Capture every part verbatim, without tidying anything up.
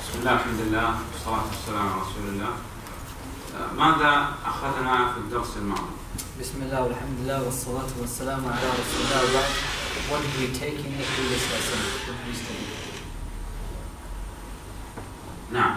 بسم الله الحمد لله والصلاة والسلام على رسول الله. ماذا أخذنا في الدرس الماضي؟ بسم الله والحمد لله والصلاة والسلام على رسول الله. What did we take in the previous lesson? What did we study? نعم.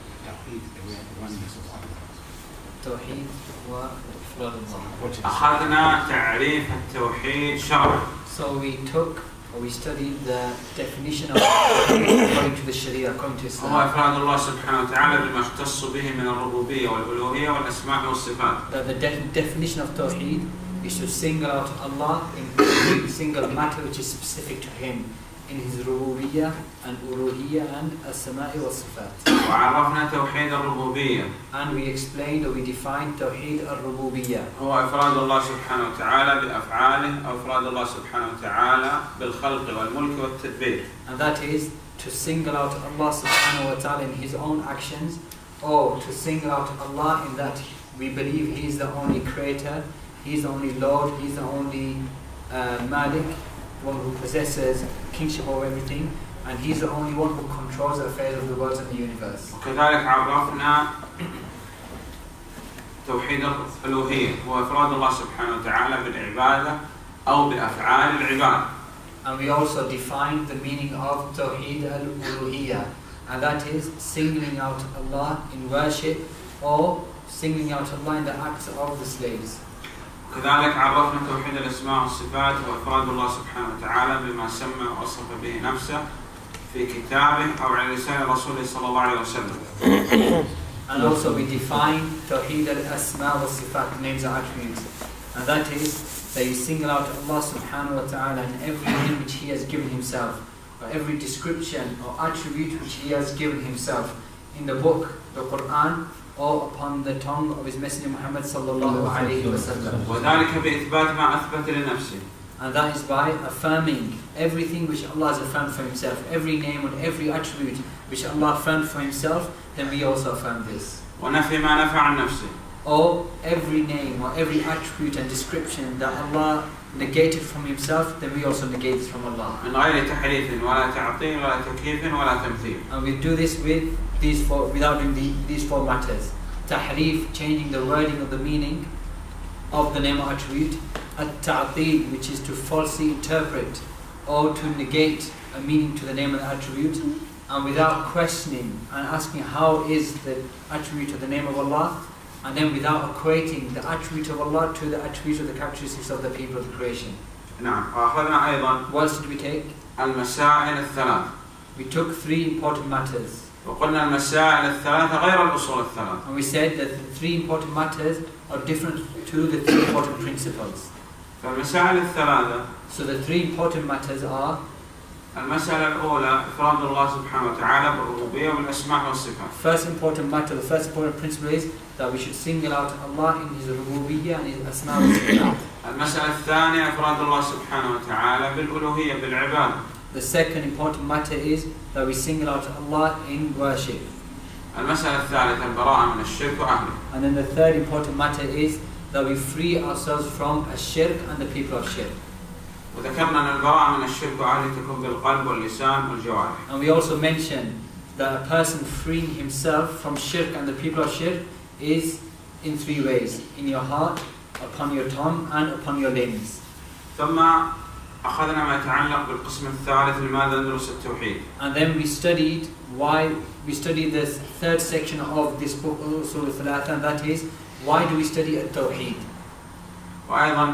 توحيد وإفراد الله. أخذنا تعريف التوحيد شرعا. So we took or we studied the definition of according to the Sharia, according to Islam. هو إفراد الله سبحانه وتعالى بما اختص به من الربوبية والألوهية والأسماء والصفات. That the de definition of Tawheed is to single out Allah in a single matter which is specific to Him in His rububiyyah and uluhiyyah and as-sama'i was-sifat. وعرفنا توحيد الربوبية. And we explained or we defined Tawheed al-Rububiyyah. هو إفراد الله سبحانه وتعالى بأفعاله أو إفراد الله سبحانه وتعالى بالخلق والملك والتدبير. And that is to single out Allah subhanahu wa ta'ala in His own actions, or to single out Allah in that we believe He is the only creator, He is the only Lord, He is the only uh, Malik, one who possesses kingship over everything, and He's the only one who controls the affairs of the world and the universe. وكذلك عرفنا توحيد الألوهية هو إفراد الله سبحانه وتعالى بالعبادة أو بأفعال العباد. And we also defined the meaning of Tawheed al-Uluhiyyah, and that is singling out Allah in worship or singling out Allah in the acts of the slaves. كذلك عرفنا توحيد الأسماء والصفات وإفراد الله سبحانه وتعالى بما سمى ووصف به نفسه في كتابه أو على لسان رسوله صلى الله عليه وسلم. And also we define Tawheed al-Asma wa Sifat, names and attributes, and that is that you single out Allah subhanahu wa ta'ala in every name which He has given Himself, or every description or attribute which He has given Himself in the book, the Quran, or upon the tongue of His Messenger Muhammad sallallahu alayhi wa sallam. وذلك بإثبات ما أثبت لنفسه. And that is by affirming everything which Allah has affirmed for Himself, every name and every attribute which Allah affirmed for Himself, then we also affirm this. ونفي ما نفى عن نفسه. Or every name or every attribute and description that Allah negated from Himself, then we also negate it from Allah. من غير تحريف ولا تعطيل ولا تكييف ولا تمثيل. And we do this with these four, without doing the, these four matters. Tahrif, changing the wording of the meaning of the name or attribute. At-ta'til, which is to falsely interpret or to negate a meaning to the name and attribute, and without questioning and asking how is the attribute of the name of Allah, and then without equating the attribute of Allah to the attribute of the characteristics of the people of the creation. نعم. وأخذنا أيضا What else did we take? المسائل الثلاث. We took three important matters. وقلنا المسائل الثلاثة غير الأصول الثلاث. And we said that the three important matters are different to the three important principles. فالمسائل الثلاثة. So the three important matters are: المسألة الأولى إفراد الله سبحانه وتعالى بالربوبية والأسماء والصفات. First important matter, the first important principle is that we should single out Allah in His rububiyyah and His asma wa sifat. المسألة الثانية إفراد الله سبحانه وتعالى بالألوهية بالعبادة. The second important matter is that we single out Allah in worship. المسألة الثالثة البراءة من الشرك وأهله. And then the third important matter is that we free ourselves from ash-shirk and the people of shirk. وذكرنا أن البراءة من الشرك وأهله تكون بالقلب واللسان والجوارح. And we also mentioned that a person freeing himself from shirk and the people of shirk is in three ways: in your heart, upon your tongue, and upon your limbs. ثم أخذنا ما يتعلق بالقسم الثالث لماذا ندرس التوحيد. And then we studied why we studied this third section of this book, Usul al-Thalatha, and that is why do we study at-Tawheed. وأيضا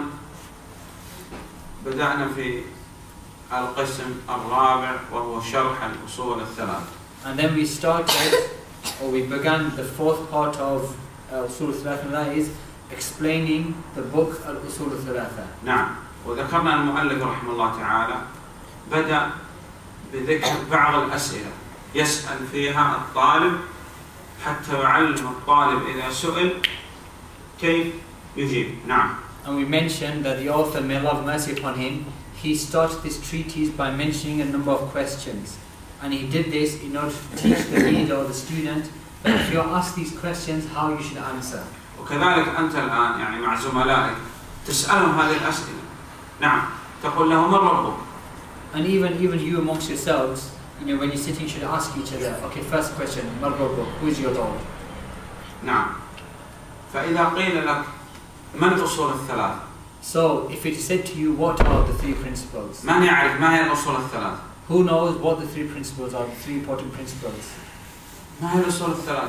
بدأنا في القسم الرابع وهو شرح الأصول الثلاث. And then we started, or we began the fourth part of uh, Usul al-Thalatha, and that is explaining the book Al-Usul al-Thalatha. نعم. وذكرنا المؤلف رحمه الله تعالى بدأ بذكر بعض الأسئلة يسأل فيها الطالب حتى يعلم الطالب إذا سئل كيف يجيب. نعم. And we mentioned that the author, may Allah have mercy upon him, he started this treatise by mentioning a number of questions. And he did this in order to teach the reader or the student that if you are asked these questions, how you should answer. وكذلك أنت الآن يعني مع زملائك تسألهم هذه الأسئلة. نعم. تقول له من ربك؟ And even, even you amongst yourselves, you know, when you're sitting, you should ask each other, okay, first question, Man Rabbuk, who is your Lord? نعم. فإذا قيل لك ما الأصول الثلاث؟ So, if it is said to you, what are the three principles? من يعرف ما هي الأصول الثلاث؟ Who knows what the three principles are, the three important principles? ما هي الأصول الثلاث؟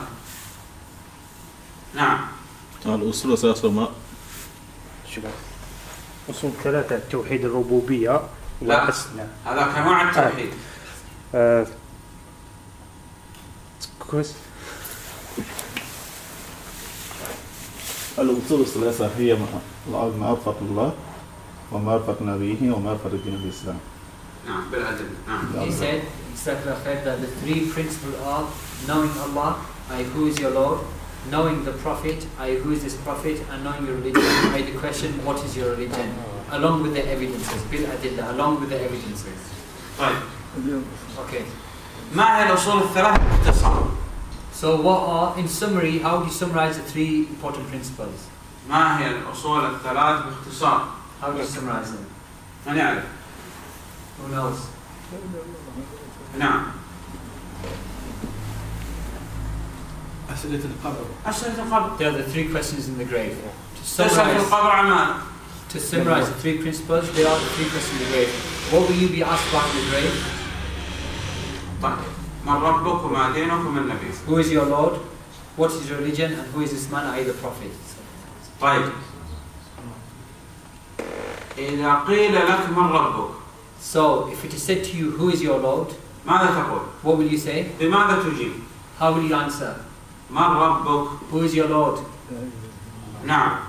نعم. الأصول الثلاثة ما شباب أصول ثلاثة توحيد الربوبية لا والأسماء. هذا كنوع التوحيد. آه. كويس. الأصول الثلاثة هي معرفة الله ومعرفة نبيه ومعرفة دين الإسلام. نعم بالأدلة. نعم. He said, that the three principles are knowing Allah, I who is your Lord, knowing the Prophet, I who is this Prophet, and knowing your religion. I the question, what is your religion? Along with the evidences, bil adilla, along with the evidences. طيب. Okay. ما هي الأصول الثلاث باختصار؟ So what are, in summary, how do you summarize the three important principles? ما هي الأصول الثلاث باختصار؟ How do you summarize them? من يعرف؟ Who knows? نعم. أسئلة القبر. أسئلة القبر. There are the three questions in the grave. To تسأل في summarize, القبر عن ماذا؟ to summarize the three principles, there are the three questions in the grave. What will you be asked about in the grave? طيب. من ربك وما دينك ومن نبيك؟ Who is your Lord? What is your religion? And who is this man, i.e. the Prophet? طيب. إذا قيل لك من ربك. So, if it is said to you, who is your Lord? ماذا تقول؟ What will you say? بماذا تجيب؟ How will you answer? من ربك؟ Who is your Lord? نعم.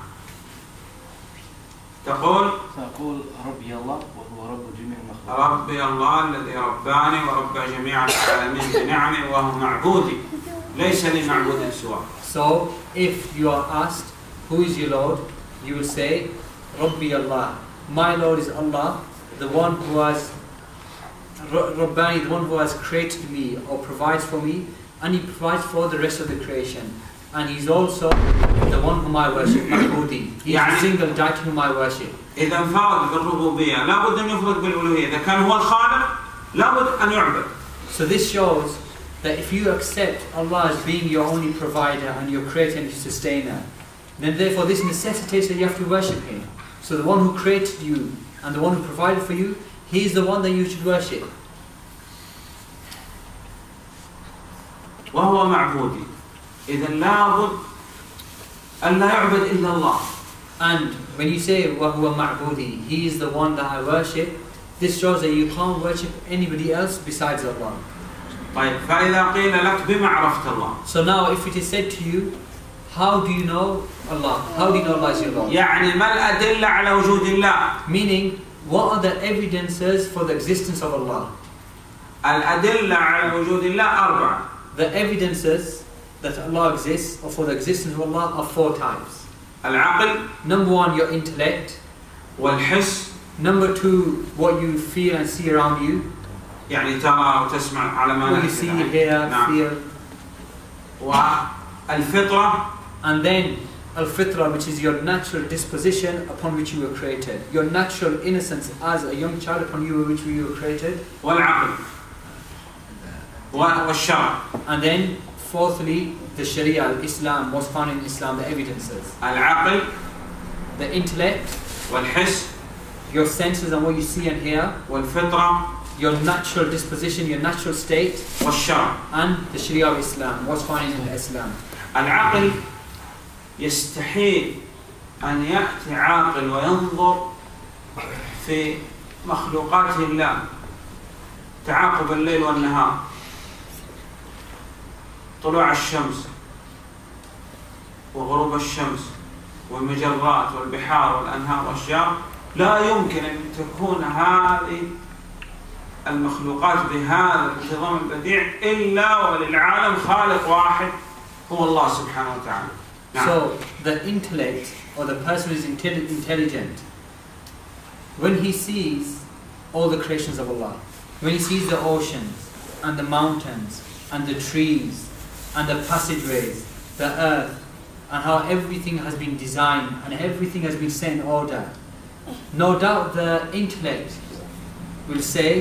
تقول سأقول ربي الله وهو رب جميع المخلوقات. ربي الله الذي رباني ورب جميع العالمين بنعمه وهو معبودي ليس لي معبود سواه. So, if you are asked, who is your Lord? You will say, Rabbi Allah. My Lord is Allah, the one who has Rabbani, the one who has created me or provides for me, and he provides for the rest of the creation. And he's also the one whom I worship, Mahbudi. He is the single deity whom I worship. إذا انفرد بالربوبية لابد أن يفرد بالألوهية. إذا كان هو الخالق لابد أن يعبد. So this shows that if you accept Allah as being your only provider and your creator and your sustainer, then therefore this necessitates that you have to worship Him. So the one who created you and the one who provided for you, He is the one that you should worship. وهو معبودي. إذا لابد أن لا يعبد إلا الله. And when you say وَهُوَ مَعْبُودِي, He is the one that I worship, this shows that you can't worship anybody else besides Allah. طيب فإذا قيل لك بما عرفت الله. So now if it is said to you, how do you know Allah? How do you know Allah is your Lord? يعني ما الأدلة على وجود الله؟ Meaning, what are the evidences for the existence of Allah? الأدلة على وجود الله أربعة. The evidences that Allah exists, or for the existence of Allah, are four types. العقل. Number one, your intellect. والحس. Number two, what you feel and see around you. يعني ترى وتسمع على ما What you see, hear, نعم. feel. والفطرة. And then al-fitra, which is your natural disposition upon which you were created. Your natural innocence as a young child upon you which you were created. والعقل. والشرع. And then fourthly, the Sharia, Islam, what's found in Islam, the evidences. العقل. The intellect. والحس. Your senses and what you see and hear. والفطرة. Your natural disposition, your natural state. والشرع. And the Sharia of Islam, what's found in Islam. العقل يستحيل أن يأتي عاقل وينظر في مخلوقات الله تعاقب الليل والنهار، طلوع الشمس وغروب الشمس والمجرات والبحار والأنهار والأشجار، لا يمكن أن تكون هذه المخلوقات بهذا الانتظام البديع إلا وللعالم خالق واحد هو الله سبحانه وتعالى. نعم. So the intellect, or the person who is intelligent, when he sees all the creations of Allah, when he sees the oceans and the mountains and the trees and the passageways, the earth, and how everything has been designed and everything has been set in order, no doubt the intellect will say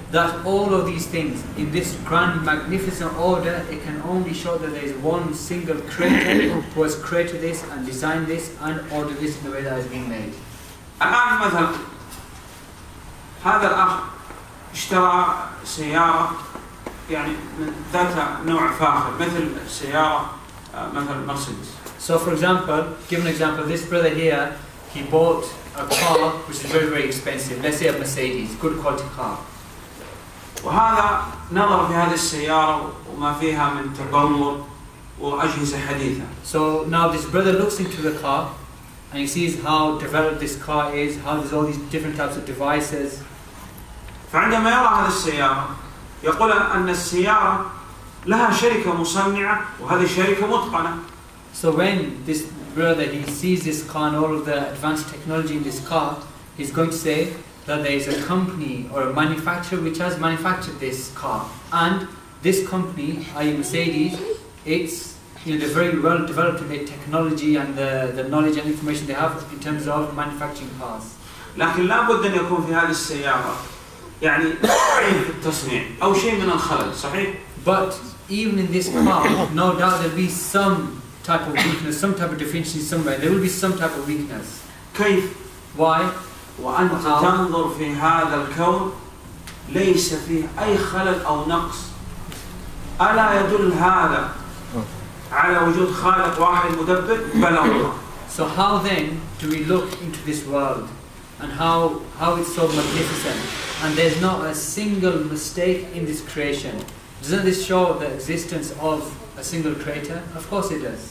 that all of these things in this grand magnificent order, it can only show that there is one single creator who has created this and designed this and ordered this in the way that has been made. الآن مثلا هذا الأخ اشترى سيارة يعني من ذات نوع فاخر مثل سيارة مثل مرسيدس. So for example, give an example, this brother here, he bought a car which is very very expensive, let's say a Mercedes, good quality car. وهذا نظر في هذه السيارة وما فيها من تطور وأجهزة حديثة. So now this brother looks into the car and he sees how developed this car is, how there's all these different types of devices. فعندما يرى هذه السيارة يقول أن السيارة لها شركة مصنعة وهذه شركة متقنة. So when this brother he sees this car and all of the advanced technology in this car, he's going to say that there is a company or a manufacturer which has manufactured this car, and this company, that is Mercedes, it's, you know, they're very well developed in their technology and the, the knowledge and information they have in terms of manufacturing cars. لكن لا بد أن يكون في هذه السيارة يعني عيب في التصنيع أو شيء من الخلل، صحيح؟ But even in this car, no doubt there'll be some type of weakness, some type of deficiency somewhere. There will be some type of weakness. كيف؟ Why? وأنت تنظر في هذا الكون ليس فيه أي خلل أو نقص. ألا يدل هذا على وجود خالق واحد مدبر؟ بلى الله. So how then do we look into this world and how how it's so magnificent and there's not a single mistake in this creation? Doesn't this show the existence of a single creator? Of course it does.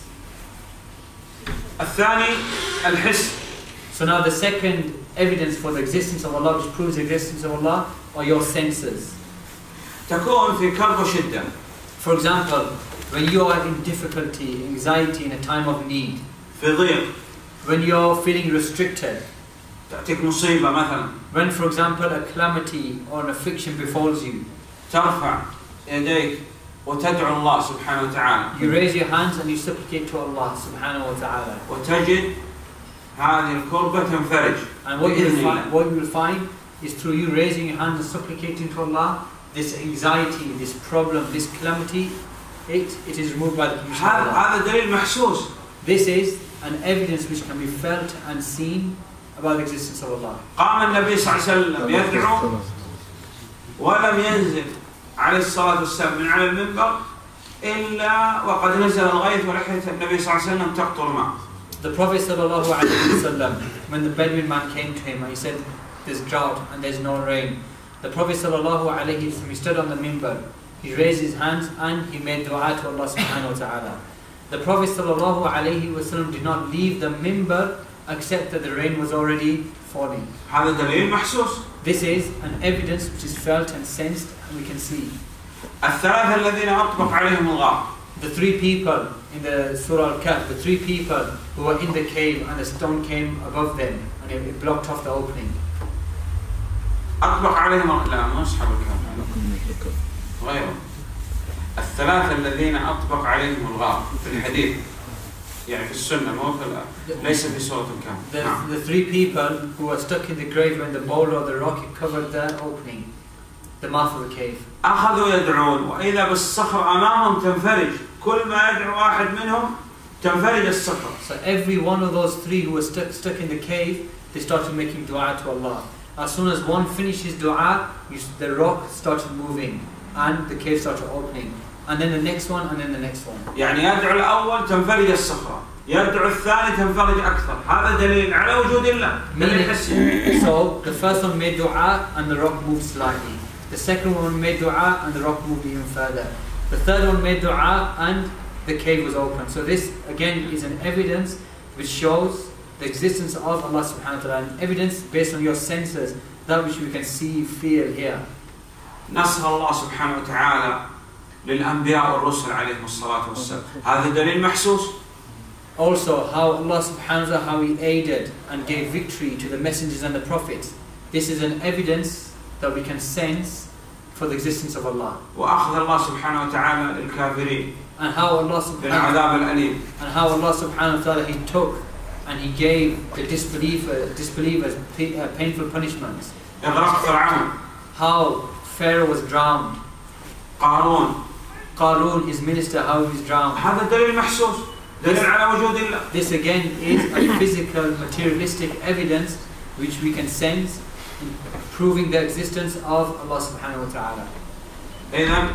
الثاني الحس. So now the second evidence for the existence of Allah, which proves the existence of Allah, are your senses. تكون في كرب وشدة. For example, when you are in difficulty, anxiety, in a time of need, في ضيق. when you're feeling restricted, تأتيك مصيبة مثلا. when for example a calamity or an affliction befalls you, ترفع يديك وتدعو الله سبحانه وتعالى. you raise your hands and you supplicate to Allah subhanahu wa ta'ala. وتجد هذه الكربة تنفرج. And what you, will find, what you will find is through you raising your hands and supplicating to Allah, this anxiety, this problem, this calamity, it, it is removed by the permission of Allah. هذا دليل محسوس. This is an evidence which can be felt and seen about the existence of Allah. قام النبي صلى الله عليه وسلم يدعو ولم ينزل عليه الصلاة والسلام من على المنبر إلا وقد نزل الغيث ولحية النبي صلى الله عليه وسلم تقطر ماء. The Prophet sallallahu alaihi wasallam, when the Bedouin man came to him and he said, "There's drought and there's no rain," the Prophet sallallahu alaihi wasallam, he stood on the minbar, he raised his hands and he made dua to Allah subhanahu wa ta'ala. The Prophet sallallahu alaihi wasallam did not leave the minbar except that the rain was already falling. هذا دليل محسوس. This is an evidence which is felt and sensed and we can see. الثلاثة الذين أطبق عليهم الغار. The three people in the Surah Al-Kahf, the three people who were in the cave and the stone came above them and it blocked off the opening. أطبق عليهم لا مو أصحاب الكهف غيره. الثلاثة الذين أطبق عليهم الغار في الحديث يعني في السنة مو في ليس في سورة الكهف. The, the three people who were stuck in the grave when the boulder or the rock covered the opening, the mouth of the cave. أخذوا يدعون وإذا بالصخر أمامهم تنفرج. كل ما يدعو واحد منهم تنفرج الصخر. So every one of those three who were stuck stuck in the cave, they started making dua to Allah. As soon as one finished his dua, the rock started moving and the cave started opening. And then the next one and then the next one. يعني يدعو الأول تنفرج الصخرة. يدعو الثاني تنفرج أكثر. هذا دليل على وجود الله. دليل حسي. So the first one made dua and the rock moved slightly. The second one made dua and the rock moved even further. The third one made dua and the cave was open. So this again is an evidence which shows the existence of Allah subhanahu wa ta'ala, an evidence based on your senses, that which we can see, feel, hear. نصر الله سبحانه وتعالى للأنبياء والرسل عليهم الصلاة والسلام. هذا دليل محسوس. Also how Allah subhanahu wa ta'ala, how He aided and gave victory to the messengers and the prophets. This is an evidence that we can sense for the existence of Allah. وأخذ الله سبحانه وتعالى للكافرين And how Allah subhanahu بالعذاب الأليم. and how Allah subhanahu wa ta'ala He took and He gave the disbeliever, disbelievers painful punishments. إغراق فرعون. How Pharaoh was drowned. قارون. Qarun, his minister, how he was drowned. هذا دليل محسوس. دليل على وجود الله. This again is a physical, materialistic evidence which we can sense in proving the existence of Allah subhanahu wa ta'ala. إذا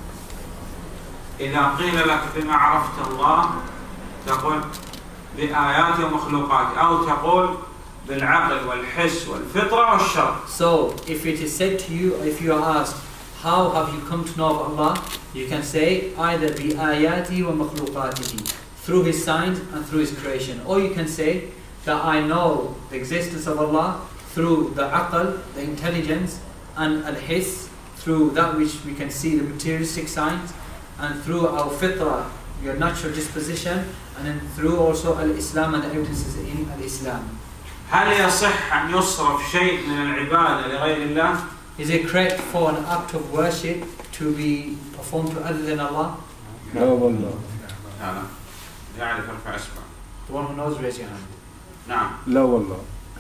إذا قيل لك بما عرفت الله تقول بآيات ومخلوقات أو تقول بالعقل والحس والفطرة والشرع. So if it is said to you, if you are asked, how have you come to know of Allah? You can say either بآياته ومخلوقاته, through His signs and through His creation. Or you can say that I know the existence of Allah through the aql, the intelligence, and al-hiss, through that which we can see, the materialistic signs, and through our fitra, your natural disposition, and then through also al-Islam and the evidences in al-Islam. هل يصح أن يصرف شيء من العبادة لغير الله؟ Is it correct for an act of worship to be performed to other than Allah? لا والله. لا لا. يعرف ارفع اصبع. The one who knows, raise your hand. نعم. لا والله.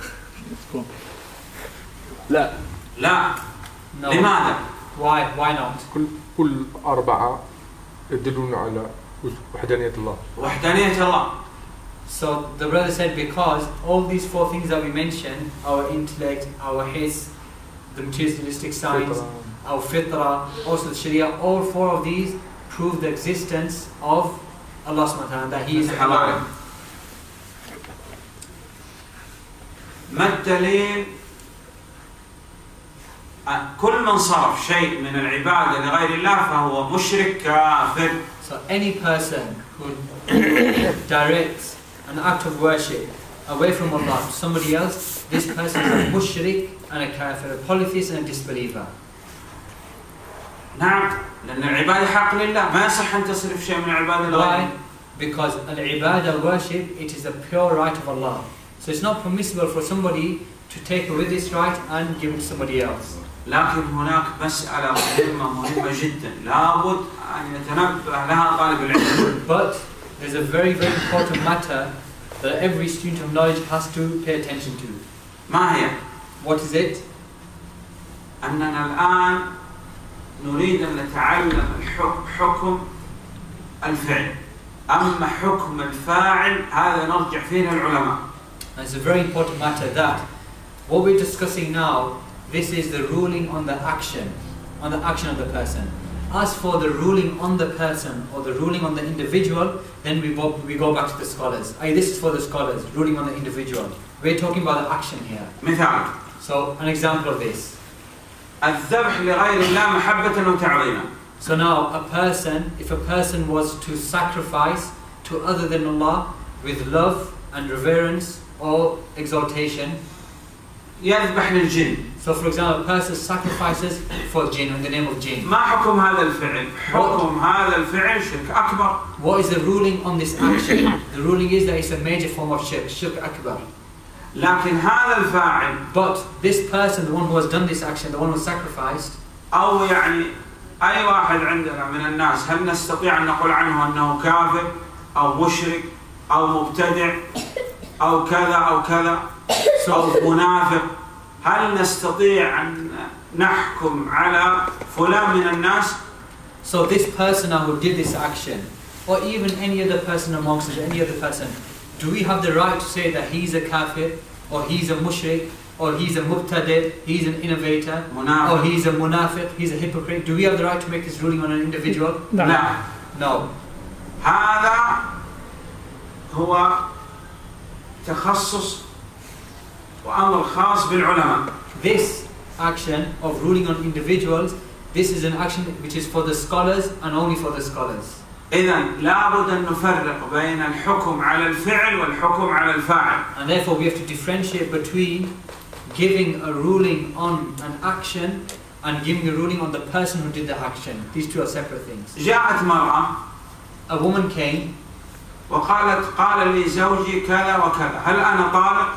لا. لا. No. لماذا؟ Why? Why not? كل كل أربعة يدلون على وحدانية الله. وحدانية الله. So the brother said because all these four things that we mentioned, our intellect, our hiss, the materialistic signs, our fitra, also the sharia, all four of these prove the existence of Allah subhanahu wa ta'ala, that He is Allah. ما الدليل؟ كل من صرف شيء من العبادة لغير الله فهو مشرك كافر. So any person who directs an act of worship away from Allah to somebody else, this person is a mushrik and a kafir, a polytheist and a disbeliever. نعم، لأن العبادة حق لله، ما يصح أن تصرف شيء من العبادة لغيره. Why? Because al-ibadah, worship, it is a pure right of Allah. So it's not permissible for somebody to take away this right and give it to somebody else. لكن هناك مسألة مهمة مهمة جدا لابد أن يتنبه لها طالب العلم. But there's a very very important matter that every student of knowledge has to pay attention to. ما هي؟ What is it? أننا الآن نريد أن نتعلم حكم الفعل، أما حكم الفاعل هذا نرجع فيه للعلماء. And it's a very important matter that what we're discussing now, this is the ruling on the action, on the action of the person. As for the ruling on the person or the ruling on the individual, then we go, we go back to the scholars. Aye, this is for the scholars, ruling on the individual. We're talking about the action here. مثال. So an example of this. الذبح لغير الله محبة وتعظيما. So now a person, if a person was to sacrifice to other than Allah with love and reverence or exaltation. يذبح للجن. So for example, a person sacrifices for jinn in the name of jinn. ما حكم هذا الفعل؟ حكم هذا الفعل شرك أكبر. What is the ruling on this action? The ruling is that it's a major form of shirk, shirk akbar. لكن هذا الفاعل. But this person, the one who has done this action, the one who sacrificed. أو يعني أي واحد عندنا من الناس هل نستطيع أن نقول عنه أنه كافر أو مشرك أو مبتدع أو كذا أو كذا أو منافق؟ هل نستطيع أن نحكم على فلان من الناس؟ So this person now who did this action, or even any other person amongst us, any other person, do we have the right to say that he's a kafir, or he's a mushrik, or he's a mubtadi, he's an innovator, Munafiq. or he's a munafiq, he's a hypocrite? Do we have the right to make this ruling on an individual? لا. No. هذا هو تخصص وأمر خاص بالعلماء. This action of ruling on individuals, this is an action which is for the scholars and only for the scholars. إذن لابد أن نفرق بين الحكم على الفعل والحكم على الفاعل. And therefore we have to differentiate between giving a ruling on an action and giving a ruling on the person who did the action. These two are separate things. جاءت مرأة. A woman came. وقالت قال لي زوجي كذا وكذا هل أنا طالق؟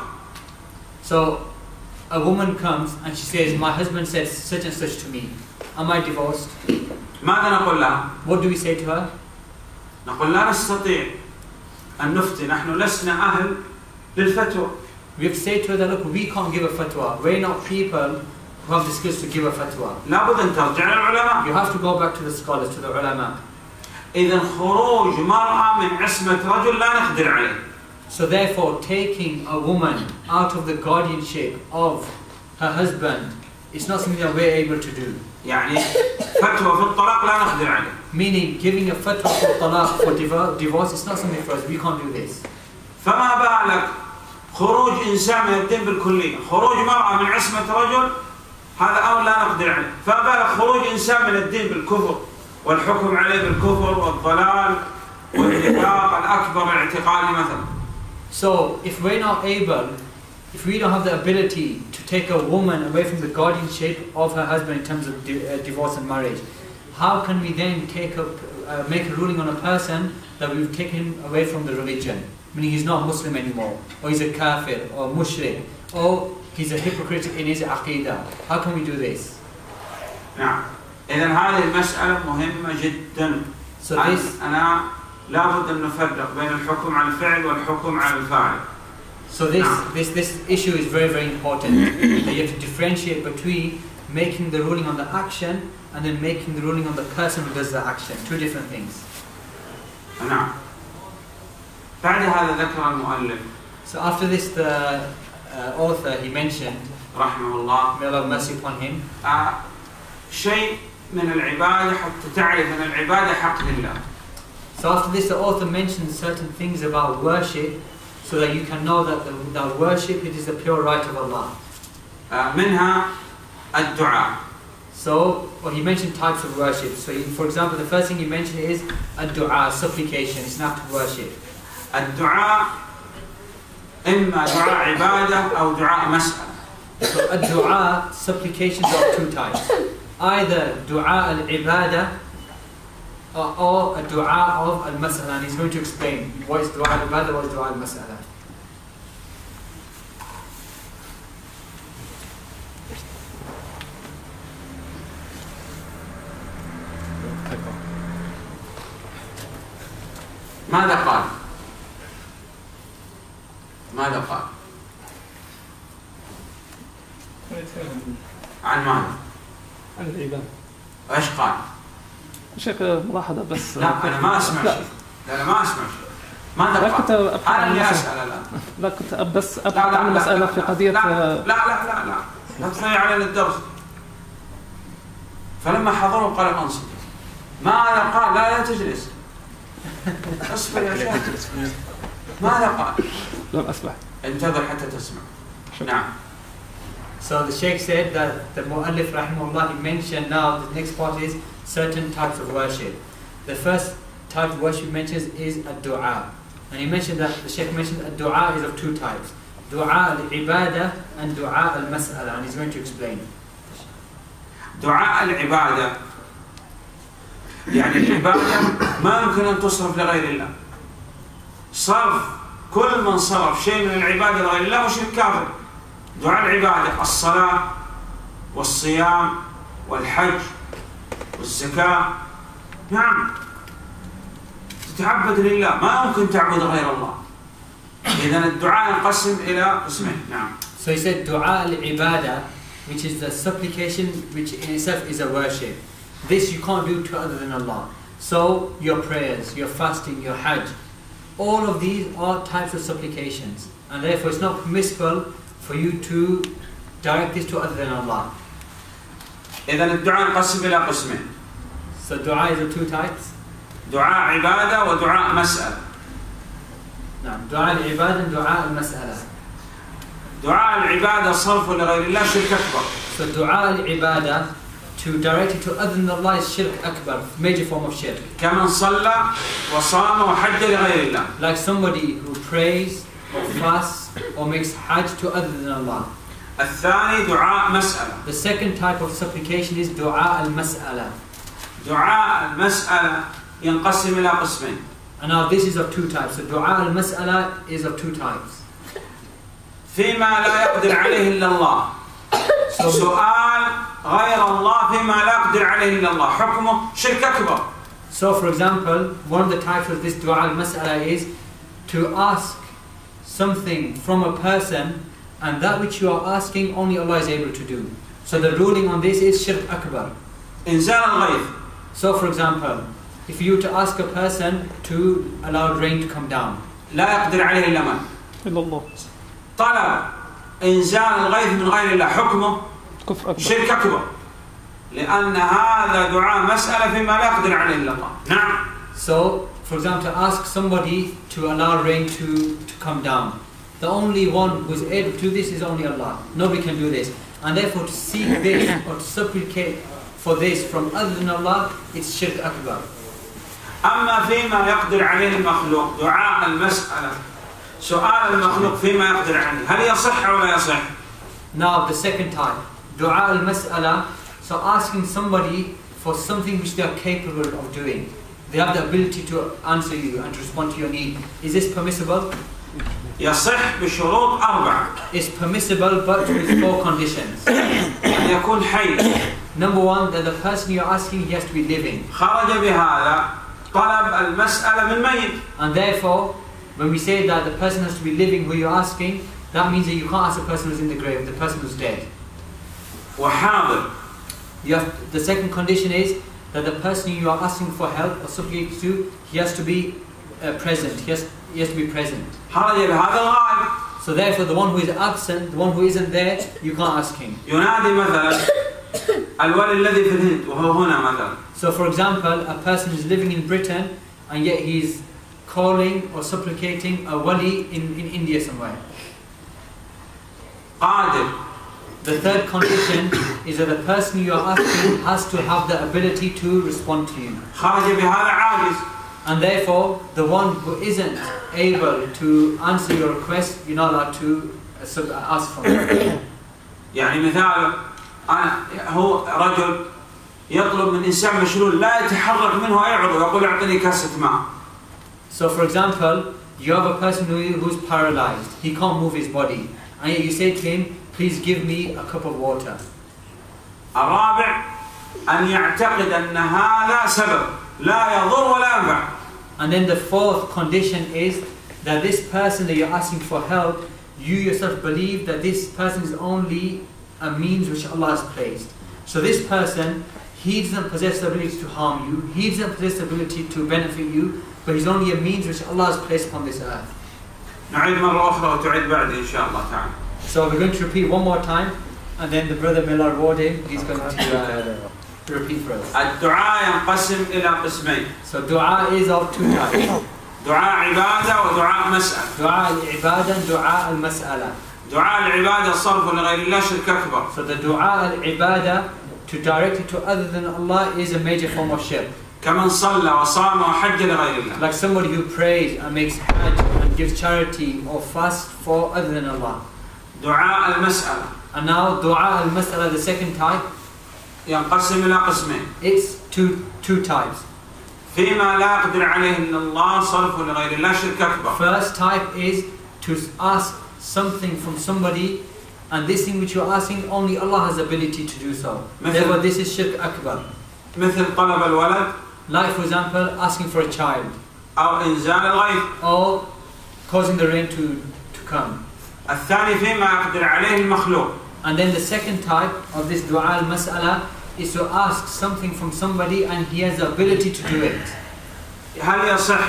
So a woman comes and she says, my husband said such and such to me. Am I divorced? ماذا نقول لها؟ What do we say to her? نقول لا نستطيع أن نفتي نحن لسنا أهل للفتوى. We have to say to her that look, we can't give a fatwa. We're not people who have the skills to give a fatwa. لابد أن ترجع للعلماء. You have to go back to the scholars, to the ulama. إذا خروج مرأة من عصمة رجل لا نقدر عليه. So therefore, taking a woman out of the guardianship of her husband is not something that we're able to do. يعني فتوى في الطلاق لا نقدر عليه. Meaning, giving a fatwa for talaq, for divo- divorce, is not something for us. We can't do this. فما بالك خروج إنسان من الدين بالكلية، خروج مرأة من عصمة رجل هذا أمر لا نقدر عليه. فما بالك خروج إنسان من الدين بالكفر والحكم عليه بالكفر والضلال والاعتقاد الأكبر الاعتقادي مثلا. So, if we're not able, if we don't have the ability to take a woman away from the guardianship of her husband in terms of di- uh, divorce and marriage, how can we then take a, uh, make a ruling on a person that we've taken away from the religion? Meaning he's not Muslim anymore, or he's a kafir, or mushrik, or he's a hypocrite in his aqidah. How can we do this? نعم. إذا هذه المسألة مهمة جدا. So this, أنا لابد أن نفرق بين الحكم على الفعل والحكم على الفاعل. so this, this, this issue is very, very important. That you have to differentiate between making the ruling on the action and then making the ruling on the person who does the action. Two different things. نعم. بعد هذا ذكر المؤلف So after this, the uh, author, he mentioned, رحمه الله may Allah have mercy upon him, آه شيء من العبادة حتى تعرف أن العبادة حق لله. so after this the author mentions certain things about worship so that you can know that the, that worship, it is the pure right of Allah. آه منها الدعاء. So, well, he mentioned types of worship. So he, for example, the first thing he mentioned is ad-du'a, supplication, it's an act of worship. الدعاء إما دعاء عبادة أو دعاء مسألة. So ad-du'a, supplications are two types. Either du'a al-ibadah or, or a du'a of al-mas'ala, and he's going to explain what is du'a al-ibadah, what is du'a al-mas'ala. ماذا قال؟ ماذا قال؟ عن ماذا؟ عن العبادة. ايش قال؟ شيخ ملاحظة بس. لا أنا ما أسمع شيء. لا أنا ما أسمع شيء. ماذا لا كنت قال؟ أبحث أنا عن اللي مسألة. أسأل الآن. لا كنت أب- بس لا أبحث لا عن لا مسألة لا في لا قضية. لا لا لا لا لا لا تضيع علينا الدرس. فلما حضروا قال انصت. ماذا قال؟ لا لا تجلس. اصبر يا شيخ. ماذا قال؟ لم أسمع. انتظر حتى تسمع. نعم. So the Sheikh said that the Mu'allif rahimahullah, he mentioned now, the next part is certain types of worship. The first type of worship he mentions is a dua. And he mentioned that, the Sheikh mentioned a dua is of two types. Dua al-ibadah and dua al-mas'ala. And he's going to explain. دعاء العبادة يعني العبادة ما يمكن أن تصرف لغير الله. صرف كل من صرف شيء من العبادة لغير الله مشرك كافر. دعاء العبادة الصلاة والصيام والحج والزكاة. نعم تتعبد لله ما يمكن تعبد غير الله. إذن الدعاء ينقسم إلى قسمين. نعم. So he said dua al-ibadah, which is the supplication, which in itself is a worship. This you can't do to other than Allah. So your prayers, your fasting, your hajj, all of these are types of supplications. And therefore it's not permissible for you to direct this to other than Allah. إذن الدعاء ينقسم إلى قسمين. So dua is of two types. دعاء عبادة ودعاء مسألة. نعم. دعاء al-ibadah and dua al-mas'ala. دعاء العبادة صرف لغير الله شرك أكبر. So dua al-ibadah, to direct it to other than Allah, is shirk akbar, major form of shirk. كمن صلى وصام وحج لغير الله. Like somebody who prays or fasts or makes hajj to other than Allah. الثاني دعاء مسألة. The second type of supplication is dua al-mas'ala. دعاء المسألة ينقسم إلى قسمين. And now this is of two types. So dua al-mas'ala is of two types. فيما لا يقدر عليه إلا الله. So, سؤال غير الله فيما لا يقدر عليه إلا الله حكمه شرك أكبر. so for example, one of the types of this dua al-mas'ala is to ask something from a person, and that which you are asking only Allah is able to do. So the ruling on this is shirk akbar. إنزال الغيث. So for example, if you were to ask a person to allow rain to come down, لا يقدر عليه إلا من؟ إلا الله. طلب إنزال الغيث من غير الله حكمه كفر أكبر. شرك أكبر. لأن هذا دعاء مسألة فيما لا يقدر عليه إلا الله. نعم. So, for example, to ask somebody to allow rain to, to come down. The only one who is able to do this is only Allah. Nobody can do this. And therefore to seek this or to supplicate for this from other than Allah, it's shirk akbar. أما فيما يقدر عليه المخلوق دعاء المسألة سؤال المخلوق فيما يقدر عليه هل يصح أو لا يصح؟ Now the second type, dua al-mas'ala, so asking somebody for something which they are capable of doing. They have the ability to answer you and to respond to your need. Is this permissible? يصح بشروط أربعة. It's permissible but with four conditions. أن يكون حي. Number one, that the person you're asking, he has to be living. خرج بهذا طلب المسألة من ميت. And therefore, when we say that the person has to be living who you're asking, that means that you can't ask the person who's in the grave, the person who's dead. وحاضر. You have, the second condition is that the person you are asking for help or supplicating to, he has to be uh, present. He has, he has to be present. خرج بهذا الغائب. So therefore, the one who is absent, the one who isn't there, you can't ask him. ينادي مثلا الولي الذي في الهند وهو هنا مثلا. So for example, a person is living in Britain and yet he's calling or supplicating a wali in, in India somewhere. قادر. The third condition is that the person you are asking has to have the ability to respond to you. خرج بهذا عاجز. And therefore, the one who isn't able to answer your request, you're not allowed to ask from him. يعني مثال أنا هو رجل يطلب من إنسان مشلول لا يتحرك منه أي عضو يقول أعطني كاسة ماء. So for example, you have a person who, who's paralyzed. He can't move his body. And yet you say to him, please give me a cup of water. الرابع أن يعتقد أن هذا سبب لا يضر ولا ينفع. And then the fourth condition is that this person that you're asking for help, you yourself believe that this person is only a means which Allah has placed. So this person, he doesn't possess the ability to harm you, he doesn't possess the ability to benefit you, but he's only a means which Allah has placed upon this earth. نعيد مرة أخرى وتعيد بعد إن شاء الله تعالى. So we're going to repeat one more time, and then the brother Millar Wardim, he's going to uh, repeat for us. الدعاء ينقسم إلى قسمين. So dua is of two types. دعاء عبادة ودعاء مسألة. دعاء العبادة and دعاء المسألة. دعاء العبادة صرف لغير الله شرك أكبر. So the dua al-ibadah, to direct it to other than Allah, is a major form of shirk. كمن صلى وصام وحج لغير الله. Like somebody who prays and makes hajj and gives charity or fast for other than Allah. دعاء المسألة. And now dua al-mas'ala, the second type, ينقسم إلى قسمين. it's two two types. فيما لا يقدر عليه إلا الله صرف لغير الله شرك أكبر. First type is to ask something from somebody, and this thing which you're asking, only Allah has the ability to do so. Therefore, this is shirk akbar. مثل طلب الولد. Like for example, asking for a child, أو إنزال الغيث. or causing the rain to, to come. الثاني فيما يقدر عليه المخلوق. And then the second type of this dua al-mas'ala is to ask something from somebody and he has the ability to do it. هل يصح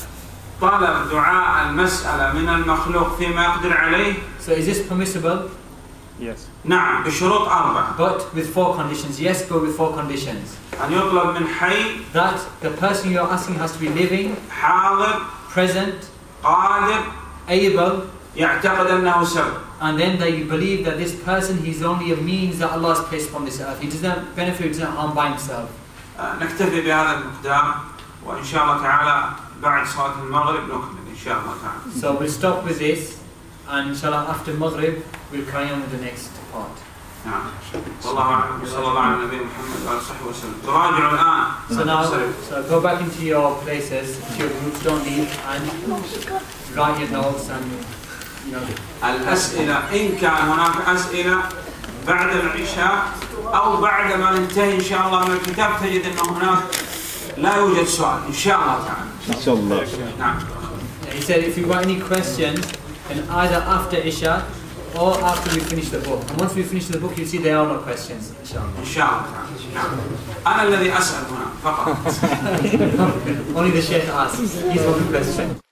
طلب دعاء المسألة من المخلوق فيما يقدر عليه؟ So is this permissible? Yes. نعم بشروط أربعة. But with four conditions. Yes, but with four conditions. أن يطلب من حي. That the person you're asking has to be living, حاضر. present, قادر. able, يعتقد أنه سبب. and then that you believe that this person, he's only a means that Allah has placed upon this earth. He doesn't benefit, he doesn't harm by himself. نكتفي بهذا المقدار وإن شاء الله تعالى بعد صلاة المغرب نكمل إن شاء الله تعالى. So we'll stop with this, and inshallah after Maghrib we'll carry on with the next part. نعم. والله أعلم وصلى الله على نبينا محمد وعلى صحبه وسلم. تراجعوا الآن. So now, so go back into your places, to your groups, don't leave, and write your notes and you know. الأسئلة إن كان هناك أسئلة بعد العشاء أو بعد ما ننتهي إن شاء الله من الكتاب تجد أنه هناك لا يوجد سؤال إن شاء الله تعالى. إن شاء الله. نعم. He said if you've got any questions, then either after Isha or after we finish the book. And once we finish the book, you see there are no questions, inshallah. إن شاء الله تعالى. نعم. أنا الذي أسأل هنا فقط. Only the Sheikh asks. He's one question.